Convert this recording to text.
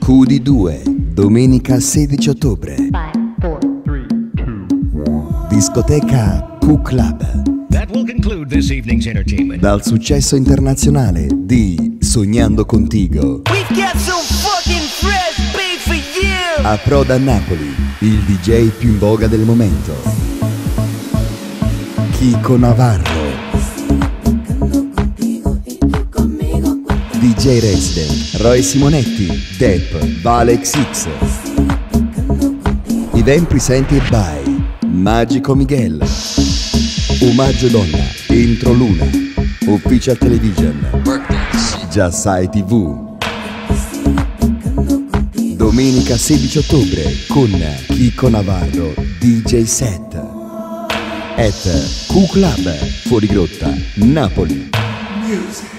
QD2, domenica 16 ottobre. 5, 4, 3, 2, Discoteca Q Club. That will conclude this evening's entertainment. Dal successo internazionale di Sognando Contigo We've got some fucking fresh beat for you! a Proda Napoli, il DJ più in voga del momento, Kiko Navarro, DJ Resident, Roy Simonetti, Depp, Valex X. Event presented by Magico Miguel, Omaggio Donna, Intro Luna, Official Television, Jassai TV. Domenica 16 ottobre con Kiko Navarro DJ set at Q Club, Fuorigrotta, Napoli. Music.